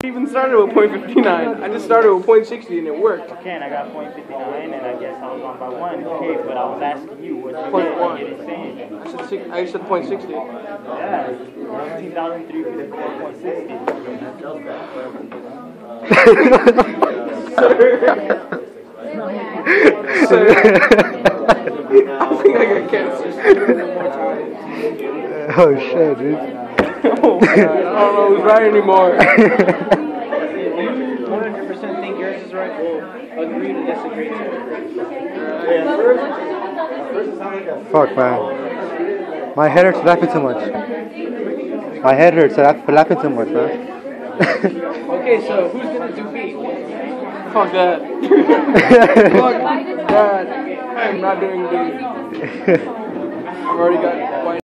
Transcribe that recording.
even started with .59. I just started with .60 and it worked. Okay, and I got .59, and I guess I was on by 1. Okay, but I was asking you what's the .1. You didn't say anything. I said .60. Yeah, 19,354.60. Sir. I think I got cancer. Oh shit, dude. Oh, God. I don't know who's right anymore. 100% think yours is right. Well, agree to disagree. Fuck, man. My head hurts laughing too much. My head hurts laughing too much, man. Okay, so who's gonna do B? Fuck that. Fuck that. I'm not doing B. I've already got white.